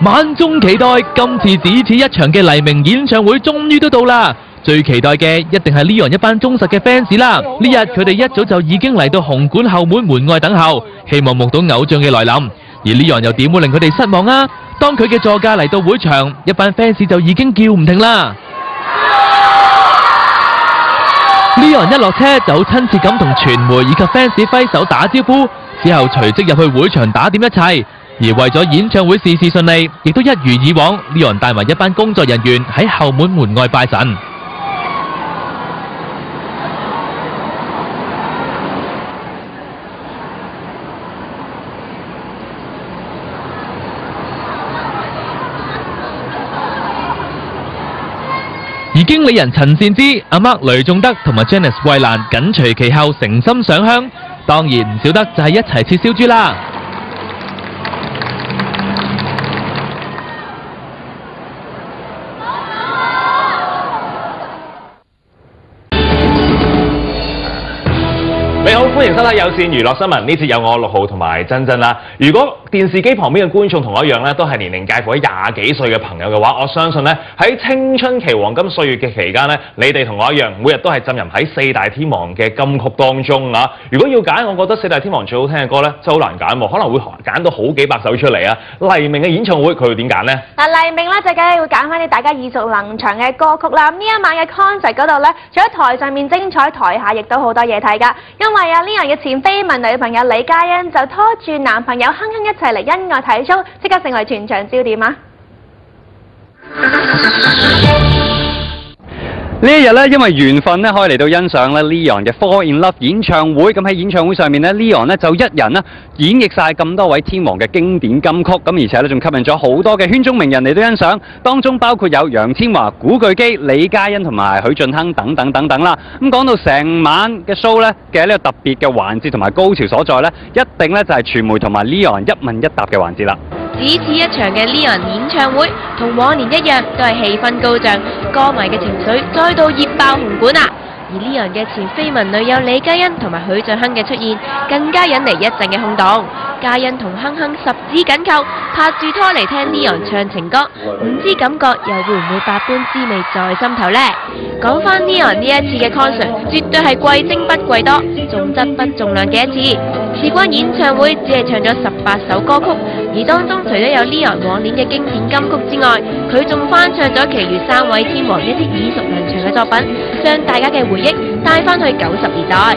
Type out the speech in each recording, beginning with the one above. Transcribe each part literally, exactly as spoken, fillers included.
萬眾期待今次只此一場嘅黎明演唱會終於都到啦！最期待嘅一定係 Leon 一班忠實嘅 fans 啦！呢日佢哋一早就已經嚟到紅館後門門外等候，希望目睹偶像嘅來臨。而 Leon 又點會令佢哋失望啊？當佢嘅座駕嚟到會場，一班 fans 就已經叫唔停啦！ Leon 一落車就親切咁同傳媒以及 fans 揮手打招呼，之後隨即入去會場打點一切。而為咗演唱會事事順利，亦都一如以往 ，Leon 帶埋一班工作人員喺後門門外拜神。而經理人陳善之、阿 Mark 雷仲德同埋 Janice 衛蘭緊隨其後誠心上香，當然唔少得就係一齊切燒豬啦。 你好，歡迎收睇有線娛樂新聞。呢次有我六號同埋珍珍啦。如果電視機旁邊嘅觀眾同我一樣咧，都係年齡介乎喺廿幾歲嘅朋友嘅話，我相信咧喺青春期黃金歲月嘅期間咧，你哋同我一樣，每日都係浸淫喺四大天王嘅金曲當中啊。如果要揀，我覺得四大天王最好聽嘅歌咧，真係好難揀喎，可能會揀到好幾百首出嚟啊。黎明嘅演唱會佢會點揀呢？嗱， 黎明咧就梗係會揀翻啲大家耳熟能詳嘅歌曲啦。咁呢一晚嘅 concert 嗰度咧，除咗台上面精彩，台下亦都好多嘢睇㗎。因為啊，呢人嘅前緋聞女朋友李嘉欣就拖住男朋友亨亨一齊嚟恩愛睇 show， 即刻成為全場焦點啊！ 呢一日咧，因為緣分咧，可以嚟到欣賞咧 Leon 嘅 Fall in Love 演唱會。咁喺演唱會上面咧 ，Leon 咧就一人咧演繹晒咁多位天王嘅經典金曲。咁而且咧仲吸引咗好多嘅圈中名人嚟到欣賞，當中包括有楊千嬅、古巨基、李嘉欣同埋許晉亨等等等等啦。咁講到成晚嘅 show 咧嘅呢個特別嘅環節同埋高潮所在咧，一定咧就係傳媒同埋 Leon 一問一答嘅環節啦。 只此一場嘅 Leon 演唱會，同往年一樣，都係氣氛高漲，歌迷嘅情緒再度熱爆紅館啊！而 Leon 嘅前緋聞女友李嘉欣同埋許晉亨嘅出現，更加引嚟一陣嘅轟動。嘉欣同亨亨十指緊扣，拍住拖嚟聽 Leon 唱情歌，唔知感覺又會唔會百般滋味在心頭呢？講翻 Leon 呢一次嘅 concert， 絕對係貴精不貴多，重質不重量嘅一次。事關演唱會只係唱咗十八首歌曲，而當中除咗有 Leon 往年嘅經典金曲之外，佢仲翻唱咗其餘三位天王一啲耳熟能詳嘅作品，將大家嘅回憶帶翻去九十年代。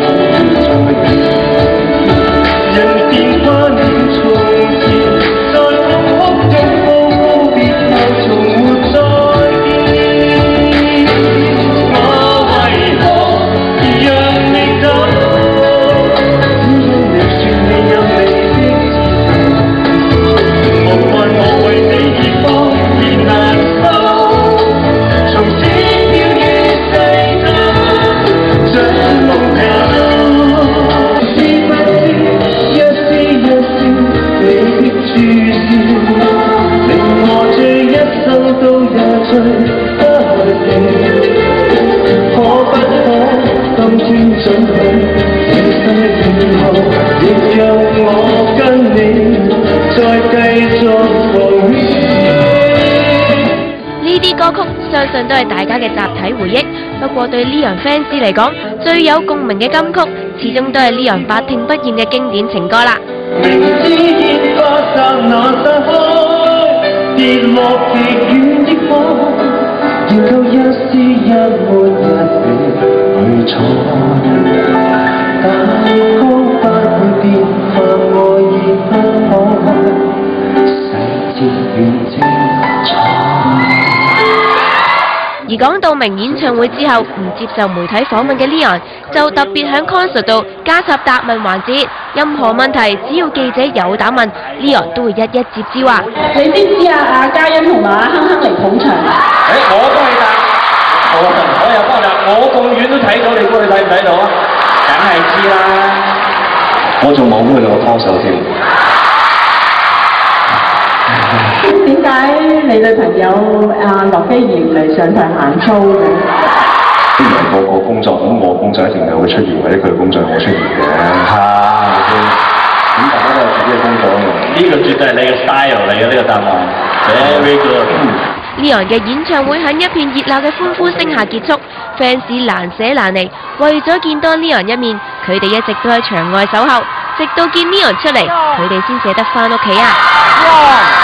呢啲歌曲相信都係大家嘅集體回憶，不過對 Leon fans 嚟講，最有共鳴嘅金曲，始終都係 Leon 百聽不厭嘅經典情歌啦。明知煙花剎那散開，跌落極遠的火，仍舊一絲一抹一地去闖。但光不會變化，愛已不可，細節願精彩。而講到明演唱會之後唔接受媒體訪問嘅 Leon， 就特別喺 concert 度加插答問環節，任何問題只要記者有膽問 ，Leon 都會一一接招啊！你知唔知啊？阿嘉欣同埋阿亨亨嚟捧場啊！誒，我幫你答，我我又幫你答，我咁遠都睇到，你估你睇唔睇到啊？梗係知啦！我仲冇幫佢兩個拖手添。點解你女朋友阿樂基兒唔嚟上台行 show 嘅？啲人個個工作，咁我工作一定係會出現，或者佢工作我出現嘅。係，咁大家都係嘅工作呢、呢個絕對係你嘅 style 嚟嘅呢個答案 ，very good。 Leon 嘅演唱會喺一片熱鬧嘅歡呼聲下結束 ，fans 難捨難離，為咗見多 Leon 一面，佢哋一直都喺場外守候，直到見 Leon 出嚟，佢哋先捨得返屋企啊！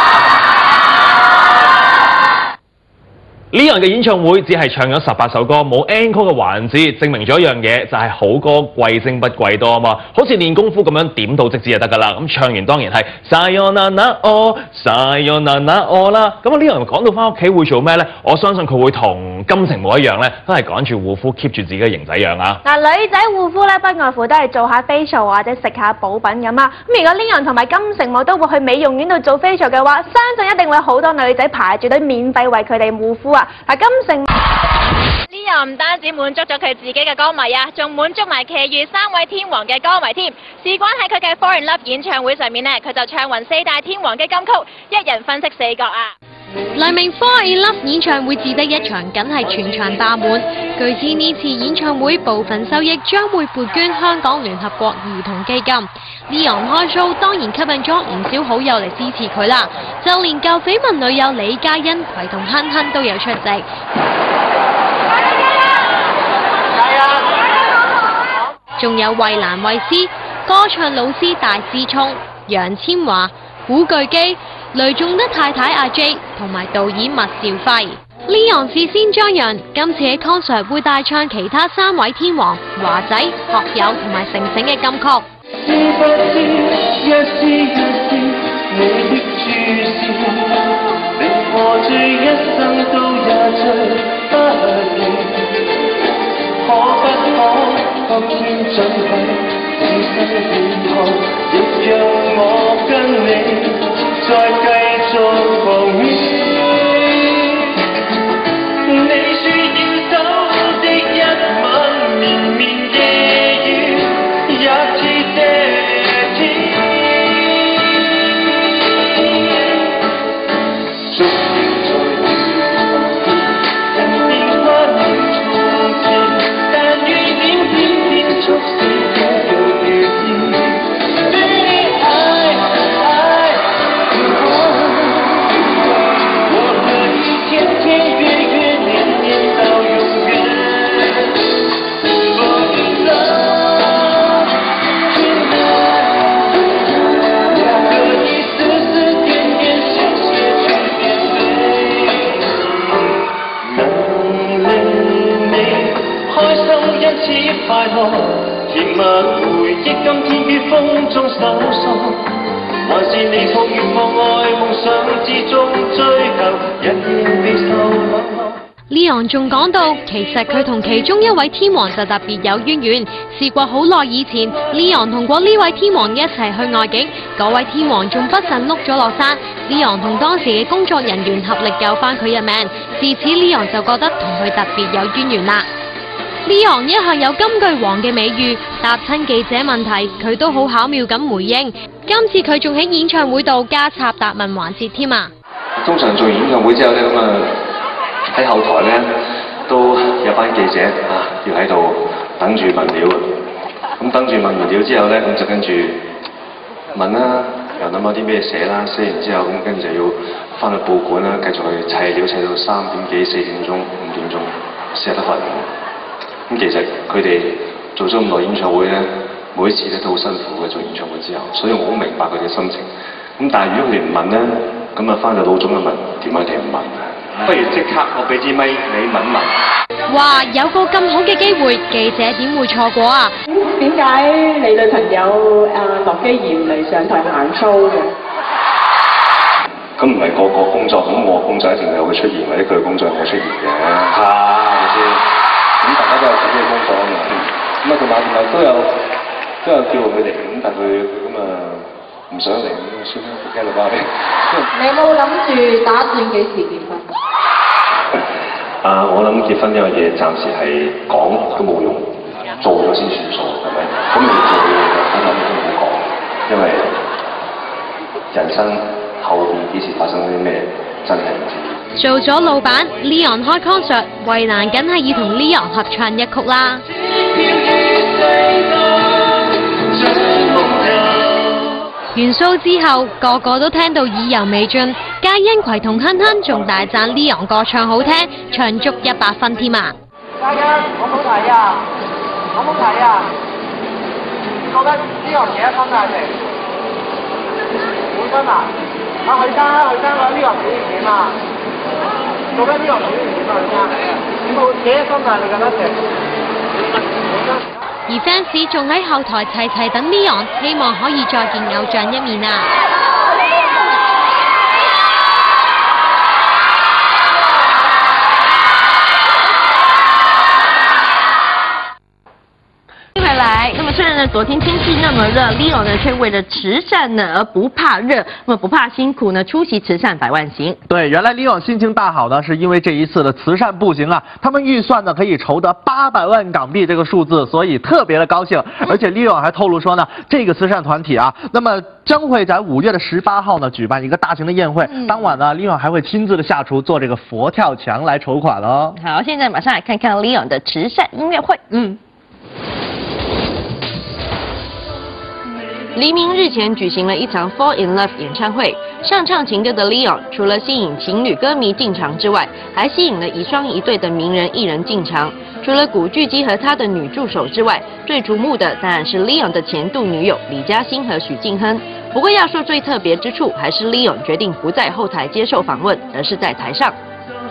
Leon 嘅演唱會只係唱咗十八首歌，冇 encore 嘅環節，證明咗一樣嘢就係好歌貴精不貴多啊嘛！好似練功夫咁樣點到即止就得㗎啦。咁唱完當然係 Sayonara oh Sayonara oh 啦。咁啊 Leon 講到翻屋企會做咩咧？我相信佢會同金城武一樣咧，都係趕住護膚 keep 住自己嘅型仔樣啊！ 嗱，女仔護膚咧，不外乎都係做下 facial 或者食下補品咁啊。咁如果 Leon 同埋金城武都會去美容院度做 facial 嘅話，相信一定會有好多女仔排住隊免費為佢哋護膚啊！嗱，金城 Leon 唔單止滿足咗佢自己嘅歌迷啊，仲滿足埋其餘三位天王嘅歌迷添。事關喺佢嘅《Fall in Love》演唱會上面呢，佢就唱勻四大天王嘅金曲，一人分飾四角啊！ 黎明《Fall in Love》演唱會只得一場，梗係全場爆滿。據知呢次演唱會部分收益將會撥捐香港聯合國兒童基金。Leon 開 show 當然吸引咗唔少好友嚟支持佢啦，就連舊緋聞女友李嘉欣攜同亨亨都有出席。仲有衛蘭衛詩、歌唱老師大師聰、楊千嬅、古巨基、雷頌德太太阿 J 同埋導演麥兆輝。Leon 事先張揚，今次喺 concert 會帶唱其他三位天王華仔、學友同埋成成嘅金曲。知不知一絲一絲你的注視，令我這一生都也醉不了。可不可今天準許此生變後，亦讓我跟你再繼續狂熱。你說要走的一晚，綿綿夜雨也似這天。逐年在遇，人變化了從前，但遇見偏偏促使這樣如意。對你愛愛我可以天天月月年年到永遠。快樂甜蜜回憶，今天於風中搜索，還是你抱越放愛夢想之中追求，日夜未受冷落。Leon 仲講到，其實佢同其中一位天王就特別有淵源，試過好耐以前 ，Leon 同過呢位天王一齊去外景，嗰位天王仲不慎碌咗落山 ，Leon 同當時嘅工作人員合力救翻佢一命，自此 Leon 就覺得同佢特別有淵源啦。Leon 一向有金句王嘅美譽，答親記者問題，佢都好巧妙咁回應。今次佢仲喺演唱會度加插答問環節添啊！ 通常做完演唱會之後咧，咁啊喺後台咧都有班記者啊，要喺度等住問料。咁等住問完料之後咧，咁就跟住問啦，又諗下啲咩寫啦，寫完之後咁跟住就要翻去報館啦，繼續去砌料，砌到三點幾、四點鐘、五點鐘先得翻嚟。咁其實佢哋做咗咁耐演唱會咧，每一次咧都好辛苦嘅做演唱會之後，所以我好明白佢哋心情。咁但係如果佢哋唔問咧，咁啊翻到老總就問點解你唔問啊？不如即刻我俾支咪你問一問。 哇！有個咁好嘅機會，記者點會錯過啊？ 點解你女朋友啊樂基兒唔嚟上台行 show 嘅？ 咁唔係個個工作，咁我工作一定有佢出現，或者佢嘅工作有我出現嘅，係咪先？咁大家都有自己嘅工作啊嘛，咁啊同埋同埋都有都有叫佢哋，咁但佢咁啊唔想嚟，咁算啦，聽到吧。 你有冇諗住打算幾時結婚？ 啊，我諗結婚呢樣嘢暫時係講都冇用，做咗先算數，係咪？咁你做嘅嘢我諗都唔好講，因為人生後邊幾時發生啲咩，真係唔知。 做咗老闆 ，Leon 開 concert， 衛蘭梗係要同 Leon 合唱一曲啦。 完 show 之後，個個都聽到意猶未盡，嘉欣葵同亨亨仲大讚 Leon 歌唱好聽，唱足一百分添啊！ 嘉欣，好唔好睇啊？好唔好睇啊？覺得 Leon 幾多分啊？你滿分啊？啊，許生啊，許生啊 ，Leon 表現點啊？覺得 Leon 表現點啊？許生，冇幾多分啊？你覺得成？ 而 fans 仲喺後台齊齊等 Leon， 希望可以再見偶像一面啊！ 回来，那么虽然呢，昨天天气那么热 ，Leon 呢却为了慈善呢而不怕热，那么不怕辛苦呢，出席慈善百万行。 对，原来 Leon 心情大好呢，是因为这一次的慈善步行啊，他们预算呢可以筹得八百万港币这个数字，所以特别的高兴。而且 Leon 还透露说呢，这个慈善团体啊，那么将会在五月的十八号呢举办一个大型的宴会，嗯、当晚呢 ，Leon 还会亲自的下厨做这个佛跳墙来筹款哦。 好，现在马上来看看 Leon 的慈善音乐会。嗯。黎明日前举行了一场 Fall in Love 演唱会，上唱情歌的 Leon 除了吸引情侣歌迷进场之外，还吸引了一双一对的名人艺人进场。除了古巨基和他的女助手之外，最瞩目的当然是 Leon 的前度女友李嘉欣和许晋亨。不过要说最特别之处，还是 Leon 决定不在后台接受访问，而是在台上。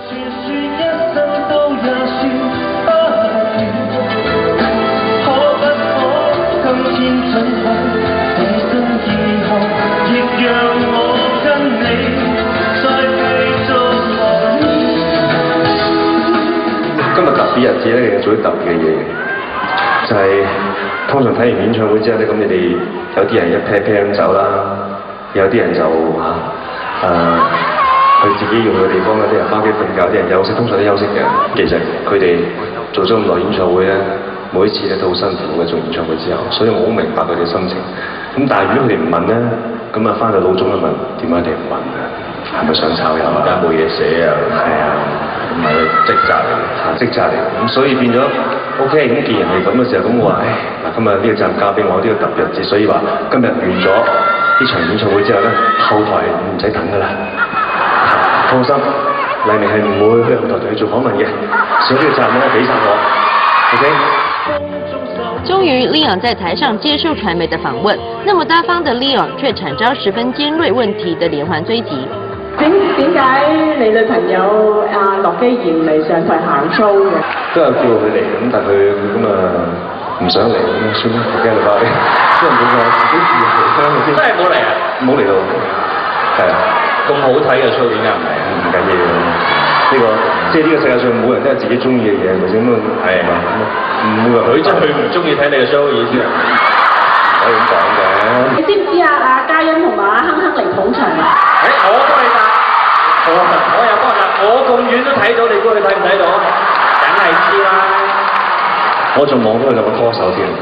今日特別日子咧，做啲特別嘅嘢，就係、是、通常睇完演唱會之後咧，咁你哋有啲人一 pair pair 咁走啦，有啲人就嚇誒佢自己用嘅地方，有啲人翻屋企瞓覺，有啲人休息，通常都休息嘅。其實佢哋做咗咁耐演唱會咧，每一次咧都好辛苦嘅做演唱會之後，所以我好明白佢哋心情。咁但係如果佢哋唔問咧，咁啊翻到老總就問點解你唔問啊？係咪想炒魷啊？而家冇嘢寫啊？係啊。唔係職責嚟嘅，職責嚟嘅，咁所以變咗 OK。咁既然係咁嘅時候，咁我話，唉，嗱，今日呢個責任交俾我，呢個特別日子，所以話今日完咗呢場演唱會之後咧，後台唔使等㗎啦，放心，黎明係唔會去後台同你做訪問嘅，所以呢個責任咧俾曬我 ，OK。 終於 ，Leon 在台上接受傳媒的訪問，那麼大方的 Leon 卻慘遭十分尖銳問題的連環追擊。 點點解你女朋友阿樂基賢嚟上台行 show 嘅？ 都有叫佢嚟，咁但係佢咁啊唔想嚟，咁算啦，我驚你翻嚟，即係冇話自己自己嚟先。真係冇嚟啊！冇嚟到，係啊，咁好睇嘅 show 點解唔嚟啊？唔緊要，呢、這個即係呢個世界上冇人都有自己中意嘅嘢，係咪先？咁係嘛？唔會話佢即係佢唔中意睇你嘅 show 意思啊？可以咁講嘅。 你知唔知啊？阿嘉欣同埋阿亨亨嚟捧場啊？ 誒，我幫你答。我我又幫啦，我咁遠都睇到，你估你睇唔睇到？梗係知啦。 我仲望到佢兩個拖手添。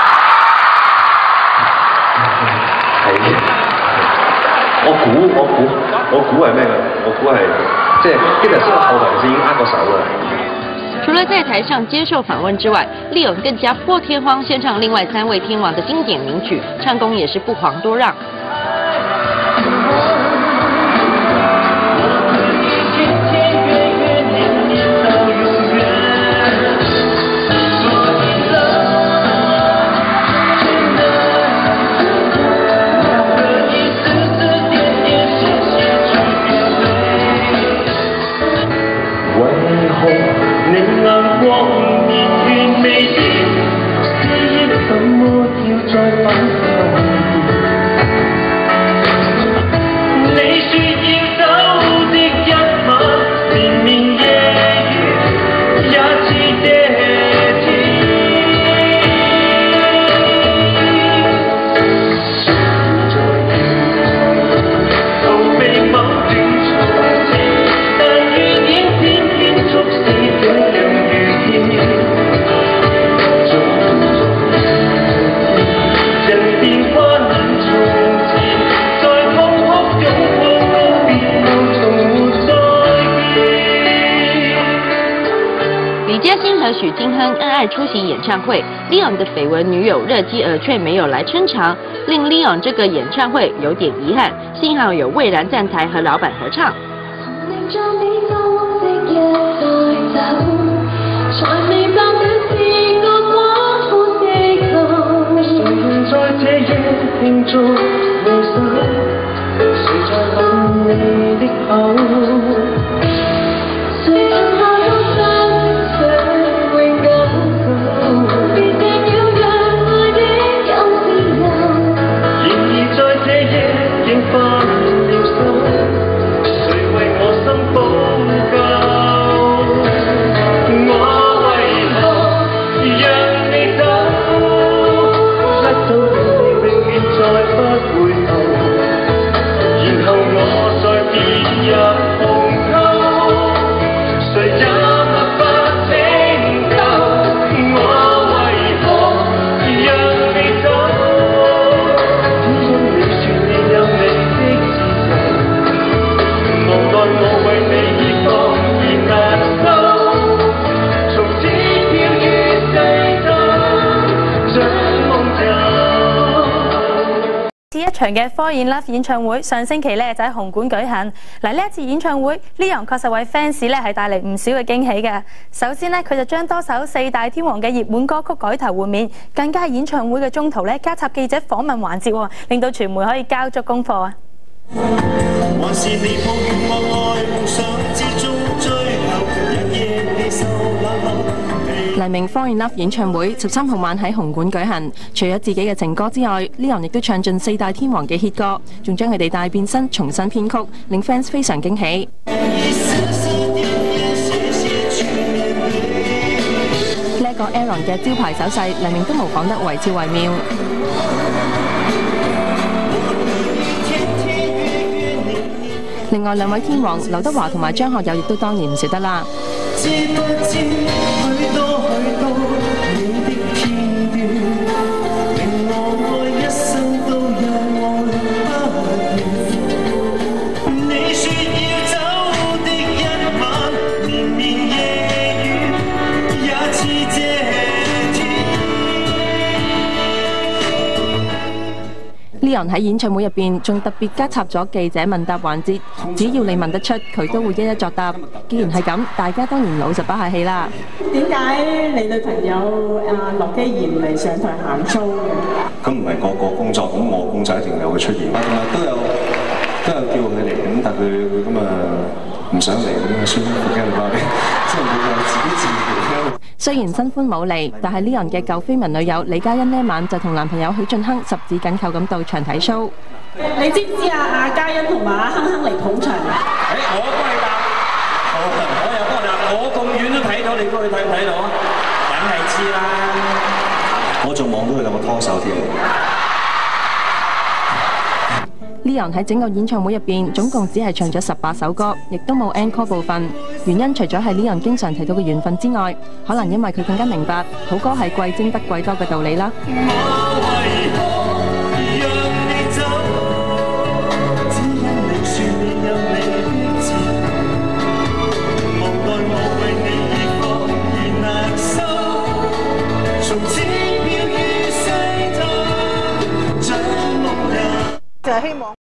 係。我估我估我估係咩㗎？我估係即係今日先後台先已經握過手啦。 除了在台上接受訪問之外 ，Leon 更加破天荒獻唱另外三位天王的經典名曲，唱功也是不遑多讓。 欣和许金亨恩爱出席演唱会 ，Leon 的绯闻女友热基儿却没有来撑场，令 Leon 这个演唱會有點遺憾。幸好有蔚然站台和老闆合唱。 一場嘅 Fall in Love 演唱會上星期咧就喺紅館舉行。嗱，呢一次演唱會 ，Leon 確實為 fans 咧係帶嚟唔少嘅驚喜嘅。首先咧，佢就將多首四大天王嘅熱門歌曲改頭換面，更加喺演唱會嘅中途咧加插記者訪問環節喎，令到傳媒可以交足功課啊！還是你抱怨我愛夢想之中追求，日夜地受冷落。 黎明 Fall in Love 演唱會十三號晚喺紅館舉行，除咗自己嘅情歌之外 ，Leon 亦都唱盡四大天王嘅 hit 歌，仲將佢哋大變身、重新編曲，令 fans 非常驚喜。呢一個 Aaron 嘅招牌手勢，黎明都模仿得惟肖惟妙。另外兩位天王劉德華同埋張學友亦都當然唔少得啦。知不知許多許多你的片段，令我愛一生都讓我不斷。你說要走的一晚，綿綿夜雨也似這天。Leon 喺演唱會入邊仲特別加插咗記者問答環節，只要你問得出，佢都會一一作答。既然係咁，大家當然老實把下氣啦。 點解你女朋友阿樂基兒唔嚟上台行 show 嘅？ 咁唔係個個工作，咁我工作一定有佢出現。都有都有叫佢嚟，咁但佢佢咁啊唔想嚟，咁啊算啦，唔驚佢，即係佢有自己自己。 雖然新歡冇嚟，但係 Leon 嘅舊緋聞女友李嘉欣呢晚就同男朋友許晉亨十指緊扣咁到場睇 show。 你知唔知啊？阿嘉欣同埋阿亨亨嚟捧場啊？ 誒，我幫你答，我我又幫你答，我咁遠都睇到，你估你睇唔睇到啊？梗係知啦。 我仲望到佢兩個拖手添。 Leon 喺整個演唱會入邊總共只係唱咗十八首歌，亦都冇 encore 部分。原因除咗係 Leon 經常提到嘅緣分之外，可能因為佢更加明白好歌係貴精不貴多嘅道理啦。